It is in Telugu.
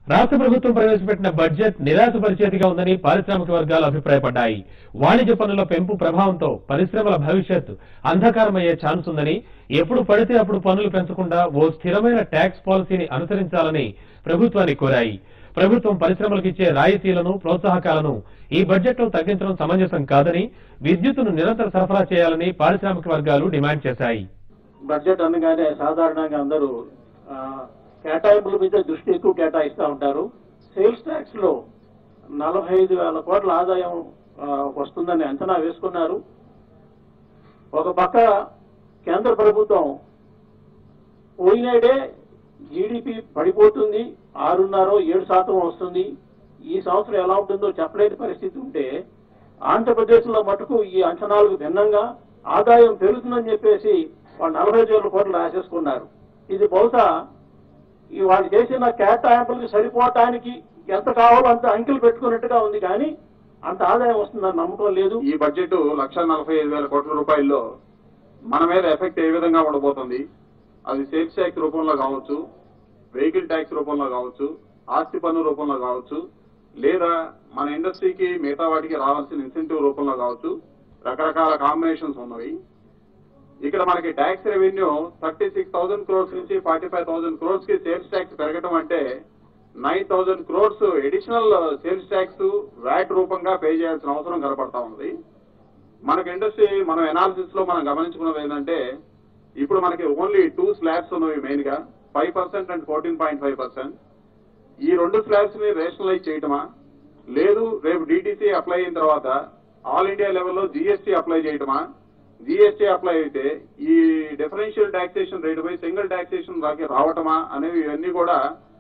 రాష్ట్ర ప్రభుత్వం ప్రవేశపెట్టిన బడ్జెట్ నిరాశపరిచేదిగా ఉందని పారిశ్రామిక వర్గాలు అభిప్రాయపడ్డాయి. వాణిజ్య పన్నుల పెంపు ప్రభావంతో పరిశ్రమల భవిష్యత్ అంధకారమయ్యే ఛాన్స్ ఉందని, ఎప్పుడు పడితే అప్పుడు పన్నులు పెంచకుండా ఓ స్థిరమైన ట్యాక్స్ పాలసీని అనుసరించాలని ప్రభుత్వాన్ని కోరాయి. ప్రభుత్వం పరిశ్రమలకు ఇచ్చే రాయితీలను, ప్రోత్సాహకాలను ఈ బడ్జెట్లో తగ్గించడం సమంజసం కాదని, విద్యుత్తును నిరంతర సరఫరా చేయాలని పారిశ్రామిక వర్గాలు డిమాండ్ చేశాయి. బడ్జెట్ అనగానే సాధారణంగా అందరూ కేటాయింపుల మీద దృష్టి ఎక్కువ కేటాయిస్తూ ఉంటారు. సేల్స్ ట్యాక్స్ లో 45,000 కోట్ల ఆదాయం వస్తుందని అంచనా వేసుకున్నారు. ఒక పక్క కేంద్ర ప్రభుత్వం పోయినాడే జీడిపి పడిపోతుంది, 6.5-7% వస్తుంది, ఈ సంవత్సరం ఎలా ఉంటుందో చెప్పలేని పరిస్థితి ఉంటే, ఆంధ్రప్రదేశ్ లో మటుకు ఈ అంచనాలకు భిన్నంగా ఆదాయం పెరుగుతుందని చెప్పేసి వాళ్ళు 45,000 కోట్లు రాసేసుకున్నారు. ఇది బహుశా వాళ్ళు చేసిన కేటాయింపులకు సరిపోవటానికి ఎంత కావాలో అంత అంకెలు పెట్టుకున్నట్టుగా ఉంది, కానీ అంత ఆదాయం వస్తుందని నమ్మకం లేదు. ఈ బడ్జెట్ 1,45,000 కోట్ల రూపాయల్లో మన మీద ఎఫెక్ట్ ఏ విధంగా ఉండబోతుంది? అది సేల్స్ ట్యాక్స్ రూపంలో కావచ్చు, వెహికల్ ట్యాక్స్ రూపంలో కావచ్చు, ఆస్తి పన్ను రూపంలో కావచ్చు, లేదా మన ఇండస్ట్రీకి మిగతా వాటికి రావాల్సిన ఇన్సెంటివ్ రూపంలో కావచ్చు. రకరకాల కాంబినేషన్స్ ఉన్నవి. ఇక్కడ మనకి ట్యాక్స్ రెవెన్యూ 36,000 crores నుంచి 45,000 crores కి సేల్స్ ట్యాక్స్ పెరగడం అంటే 9,000 crores additional sales tax VAT రూపంగా పే చేయాల్సిన అవసరం కనపడతా ఉంది. మనకి ఇండస్ట్రీ మనం ఎనాలిసిస్ లో మనం గమనించుకున్నది ఏంటంటే, ఇప్పుడు మనకి ఓన్లీ 2 స్లాబ్స్ ఉన్నవి, మెయిన్ గా 5% అండ్ 14.5%. ఈ 2 స్లాబ్స్ ని రేషనలైజ్ చేయటమా, లేదు రేపు డిటిసి అప్లై అయిన తర్వాత ఆల్ ఇండియా లెవెల్లో జిఎస్టీ అప్లై చేయటమా? జిఎస్టీ అప్లై అయితే ఈ డిఫరెన్షియల్ టాక్సేషన్ రేటుపై సింగిల్ టాక్సేషన్ రావటమా అనేవి ఇవన్నీ కూడా